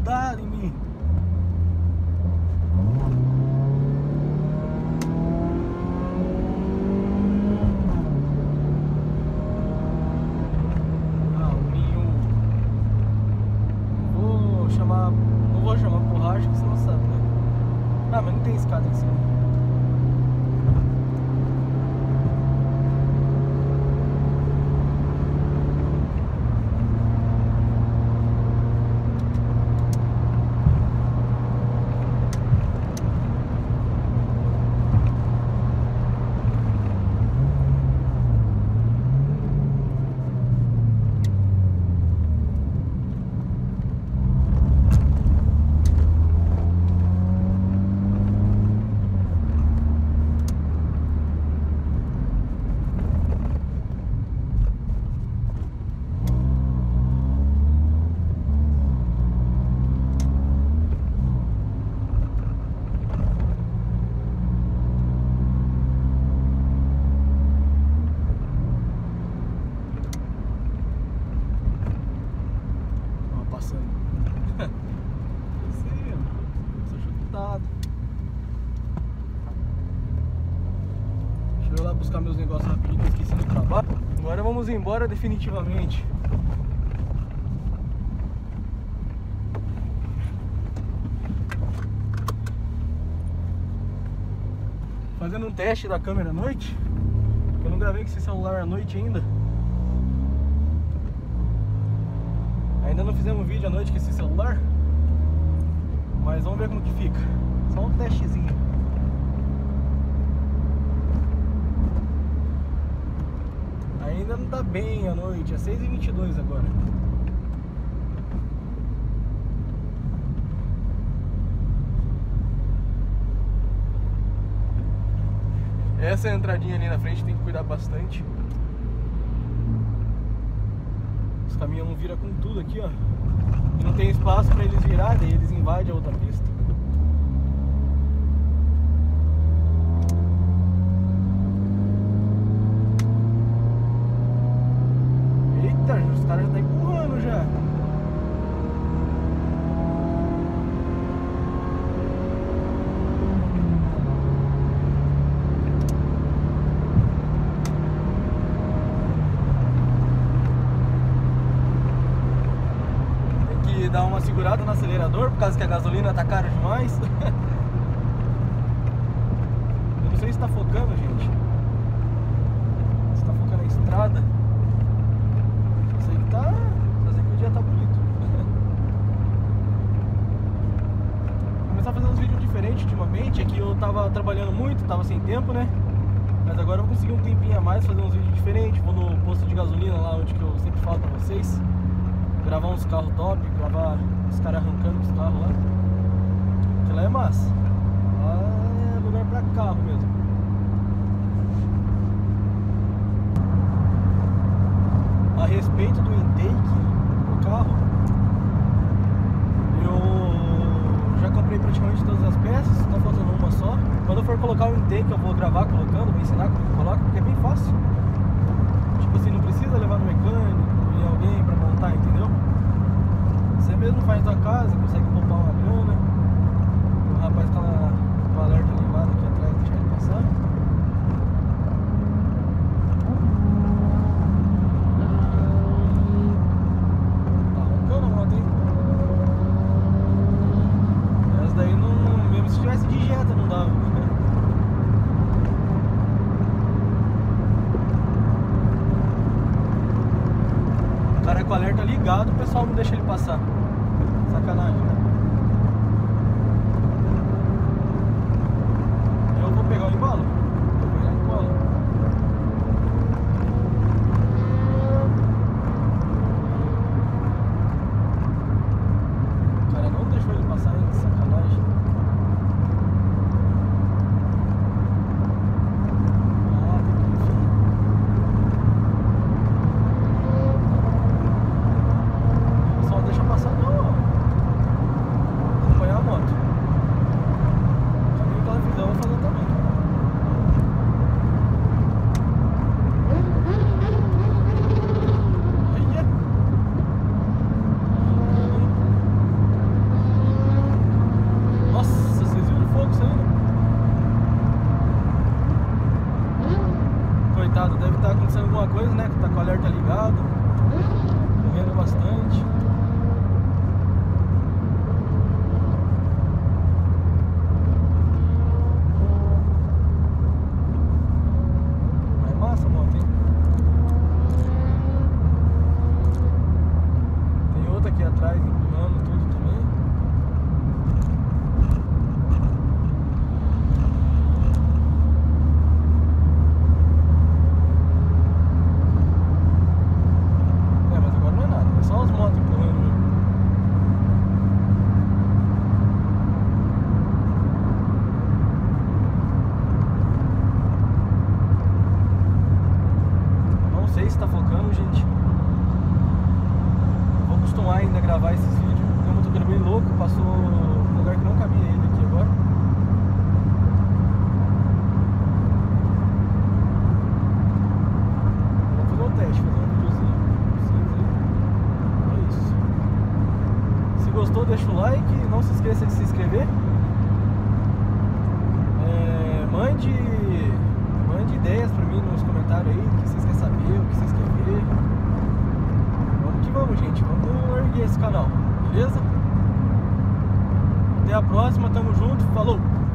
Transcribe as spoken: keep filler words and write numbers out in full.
grudado em mim. Ah, o Minho. Vou chamar. Não vou chamar borracha, que você não sabe, né? Ah, mas não tem escada em cima. Deixa eu ir lá buscar meus negócios rapidinho que eu esqueci no trabalho. Agora vamos embora definitivamente. Fazendo um teste da câmera à noite. Eu não gravei com esse celular à noite ainda. Ainda não fizemos um vídeo à noite com esse celular. Mas vamos ver como que fica. Só um testezinho. Ainda não tá bem à noite, é seis e vinte e dois agora. Essa entradinha ali na frente tem que cuidar bastante. Os caminhões não viram com tudo aqui, ó. E não tem espaço pra eles virar, daí eles invadem a outra pista. Eita, os caras já estão empurrando já. Dar uma segurada no acelerador por causa que a gasolina tá cara demais. Eu não sei se tá focando, gente. Se tá focando na estrada. Só sei que tá. Só sei que o dia tá bonito. Vou começar a fazer uns vídeos diferentes ultimamente. Aqui eu tava trabalhando muito, tava sem tempo, né? Mas agora eu vou conseguir um tempinho a mais, fazer uns vídeos diferentes. Vou no posto de gasolina lá onde que eu sempre falo pra vocês. Gravar uns carros top, gravar os caras arrancando os carros lá. Que lá é massa. Lá é lugar pra carro mesmo. A respeito do intake do carro, eu já comprei praticamente todas as peças, tá faltando uma só. Quando eu for colocar o intake eu vou gravar colocando, vou ensinar como coloca, porque é bem fácil. Tipo assim, não precisa levar no mecânico e alguém pra montar, entendeu? Você mesmo faz na tua casa, consegue poupar uma grana. O rapaz tá com o alerta ligado aqui atrás, deixa ele passar. Tá roncando a moto, hein? Essa daí não. Mesmo se tivesse de jeta não dava. O cara com o alerta ligado, o pessoal não deixa ele passar. Sacanagem, né? Eu vou pegar o embalo. Vou pegar o embalo. O cara não deixou ele passar ainda, sacanagem. Ah, tem que enfim. Só deixa passar não, ó. tá com o alerta ligado, correndo bastante. Aqui atrás empurrando tudo também. É, mas agora não é nada, é só as motos empurrando mesmo. Não sei se tá focando, gente. Acostumar ainda a gravar esses vídeos. Tem um motoqueiro bem louco, passou num lugar que não cabia ele aqui agora. Vamos fazer um teste, fazer um videozinho pra vocês aí. É isso. Se gostou, deixa o like, não se esqueça de se inscrever. É, mande, mande ideias pra mim nos comentários aí, o que vocês querem saber, o que vocês querem ver. Vamos, gente, vamos erguer esse canal, beleza? Até a próxima, tamo junto, falou!